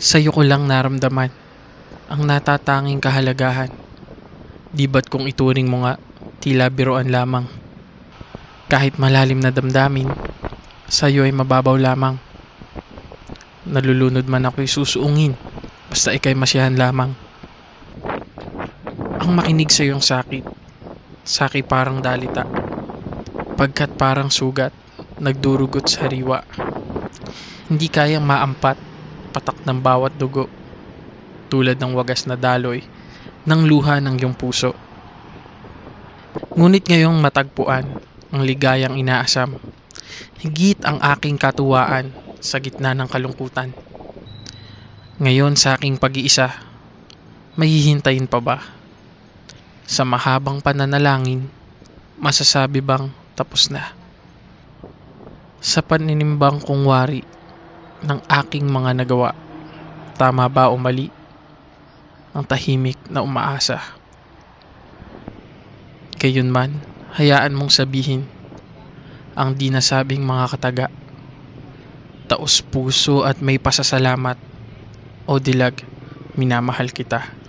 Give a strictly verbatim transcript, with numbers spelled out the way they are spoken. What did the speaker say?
Sa'yo ko lang naramdaman ang natatanging kahalagahan. Di ba't kung ituring mo nga, tila biruan lamang. Kahit malalim na damdamin, sa'yo ay mababaw lamang. Nalulunod man ako'y susuungin, basta ika'y masiyahan lamang. Ang makinig sa iyong sakit, saki parang dalita. Pagkat parang sugat, nagdurugot sa hariwa. Hindi kayang maampat, patak ng bawat dugo. Tulad ng wagas na daloy, ng luha ng iyong puso. Ngunit ngayong matagpuan, ang ligayang inaasam. Higit ang aking katuwaan sa gitna ng kalungkutan. Ngayon sa aking pag-iisa, mahihintayin pa ba? Sa mahabang pananalangin, masasabi bang tapos na? Sa paninimbang kong wari ng aking mga nagawa, tama ba o mali ang tahimik na umaasa? Gayunman, hayaan mong sabihin ang di nasabing mga kataga, taos puso at may pasasalamat, o dilag, minamahal kita.